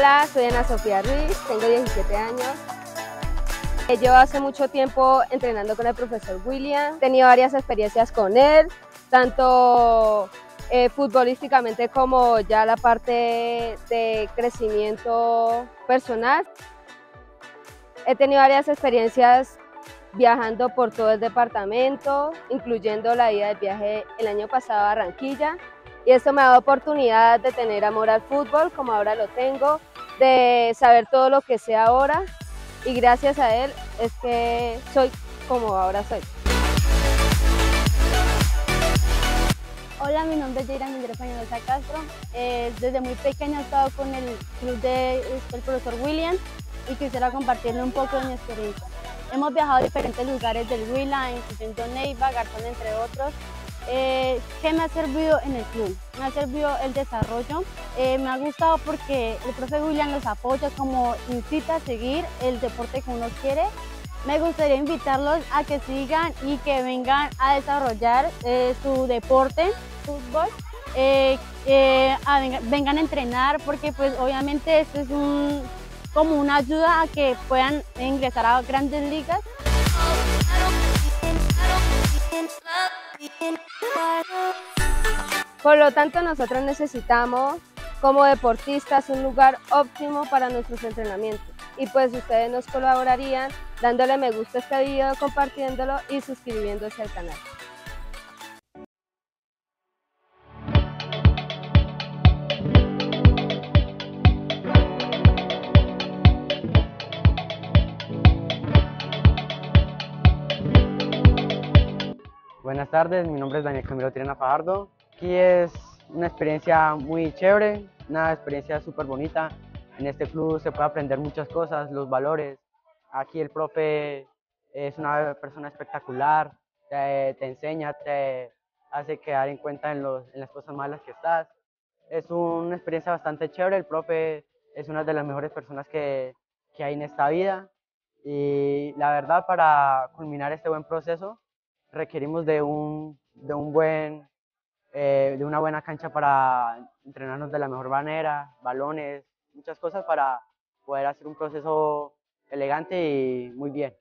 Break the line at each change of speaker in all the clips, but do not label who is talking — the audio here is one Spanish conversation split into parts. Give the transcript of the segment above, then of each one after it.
Hola, soy Ana Sofía Ruiz, tengo 17 años. Llevo hace mucho tiempo entrenando con el profesor William. He tenido varias experiencias con él, tanto futbolísticamente como ya la parte de crecimiento personal. He tenido varias experiencias viajando por todo el departamento, incluyendo la ida de viaje el año pasado a Barranquilla. Y esto me ha dado oportunidad de tener amor al fútbol, como ahora lo tengo, de saber todo lo que sé ahora, y gracias a él es que soy como ahora soy.
Hola, mi nombre es Jaira Miguel Peñalosa Castro. Desde muy pequeña he estado con el club del profesor William y quisiera compartirle un poco de mi experiencia. Hemos viajado a diferentes lugares del Huila, incluyendo Neiva, Garzón, entre otros. ¿Qué me ha servido en el club? Me ha servido el desarrollo. Me ha gustado porque el profe William los apoya, como incita a seguir el deporte que uno quiere. Me gustaría invitarlos a que sigan y que vengan a desarrollar su deporte, fútbol, vengan a entrenar, porque pues obviamente esto es como una ayuda a que puedan ingresar a grandes ligas.
Por lo tanto, nosotros necesitamos como deportistas un lugar óptimo para nuestros entrenamientos, y pues ustedes nos colaborarían dándole me gusta a este video, compartiéndolo y suscribiéndose al canal.
Buenas tardes, mi nombre es Daniel Camilo Tirena Fajardo. Aquí es una experiencia muy chévere, una experiencia súper bonita. En este club se puede aprender muchas cosas, los valores. Aquí el profe es una persona espectacular, te enseña, te hace quedar en cuenta en las cosas malas que estás. Es una experiencia bastante chévere, el profe es una de las mejores personas que hay en esta vida. Y la verdad, para culminar este buen proceso, requerimos de una buena cancha para entrenarnos de la mejor manera, balones, muchas cosas para poder hacer un proceso elegante y muy bien.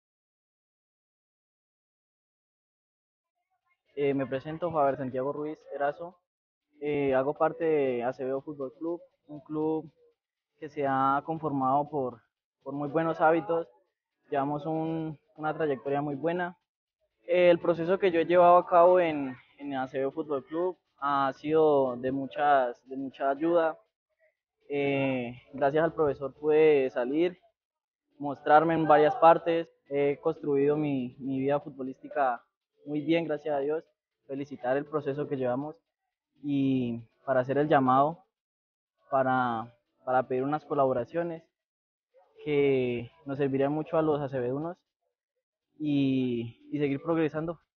Me presento, Faber Santiago Ruiz Erazo. Hago parte de Acevedo Fútbol Club, un club que se ha conformado por muy buenos hábitos. Llevamos una trayectoria muy buena. El proceso que yo he llevado a cabo en Acevedo Fútbol Club ha sido de mucha ayuda. Gracias al profesor pude salir, mostrarme en varias partes. He construido mi vida futbolística muy bien, gracias a Dios. Felicitar el proceso que llevamos y para hacer el llamado para pedir unas colaboraciones que nos servirían mucho a los acevedunos y seguir progresando.